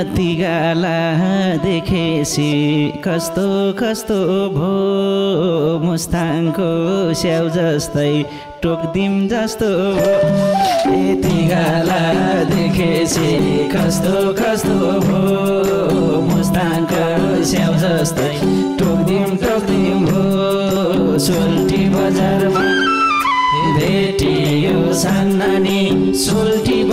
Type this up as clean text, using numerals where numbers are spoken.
तिगाला देखेसी कस्तो कस्तो भो मुस्ताङको स्याउ जस्तै टोक्दिम जस्तो यति गाला देखेसी कस्तो कस्तो भो मुस्ताङको स्याउ जस्तै टोक्दिम भो सोल्टी बजारमा भेटियो सान्नानी सोल्टी